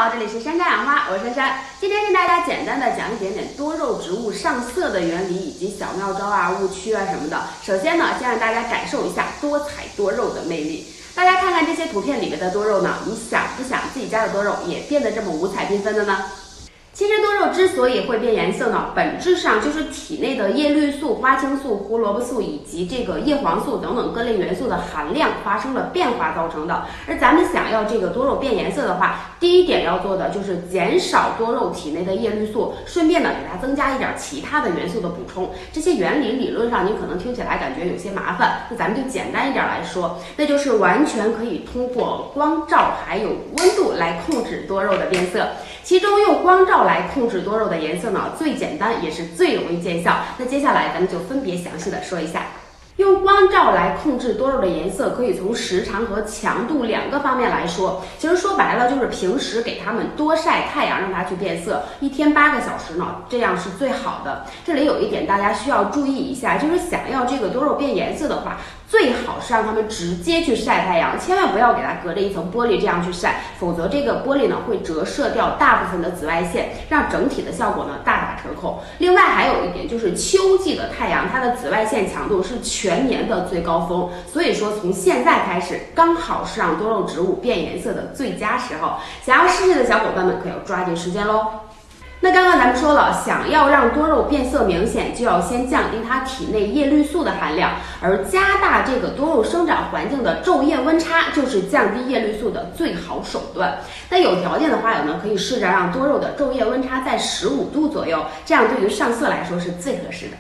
这里是山楂养花，我是珊珊。今天跟大家简单的讲一点点多肉植物上色的原理以及小妙招啊、误区啊什么的。首先呢，先让大家感受一下多彩多肉的魅力。大家看看这些图片里面的多肉呢，你想不想自己家的多肉也变得这么五彩缤纷的呢？其实多肉之所以会变颜色呢，本质上就是体内的叶绿素、花青素、胡萝卜素以及这个叶黄素等等各类元素的含量发生了变化造成的。而咱们想要这个多肉变颜色的话，第一点要做的就是减少多肉体内的叶绿素，顺便呢给它增加一点其他的元素的补充。这些原理理论上你可能听起来感觉有些麻烦，那咱们就简单一点来说，那就是完全可以通过光照还有温度来控制多肉的变色。其中用光照来控制多肉的颜色呢，最简单也是最容易见效。那接下来咱们就分别详细的说一下。用光照来控制多肉的颜色，可以从时长和强度两个方面来说。其实说白了就是平时给它们多晒太阳，让它去变色，一天8个小时呢，这样是最好的。这里有一点大家需要注意一下，就是想要这个多肉变颜色的话，最好是让它们直接去晒太阳，千万不要给它隔着一层玻璃这样去晒，否则这个玻璃呢会折射掉大部分的紫外线，让整体的效果呢大打折扣。另外还有一点就是秋季的太阳，它的紫外线强度是全年的最高峰，所以说从现在开始刚好是让多肉植物变颜色的最佳时候。想要试试的小伙伴们可要抓紧时间喽。那刚刚咱们说了，想要让多肉变色明显，就要先降低它体内叶绿素的含量，而加大这个多肉生长环境的昼夜温差，就是降低叶绿素的最好手段。那有条件的话呢，可以试着让多肉的昼夜温差在15度左右，这样对于上色来说是最合适的。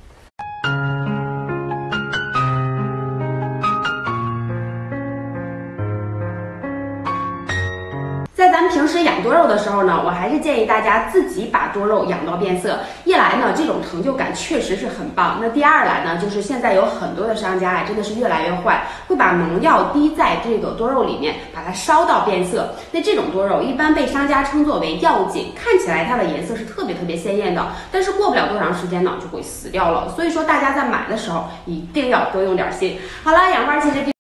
在咱们平时养多肉的时候呢，我还是建议大家自己把多肉养到变色。一来呢，这种成就感确实是很棒。那第二来呢，就是现在有很多的商家真的是越来越坏，会把农药滴在这个多肉里面，把它烧到变色。那这种多肉一般被商家称作为药锦，看起来它的颜色是特别鲜艳的，但是过不了多长时间呢，就会死掉了。所以说大家在买的时候一定要多用点心。好了，养花其实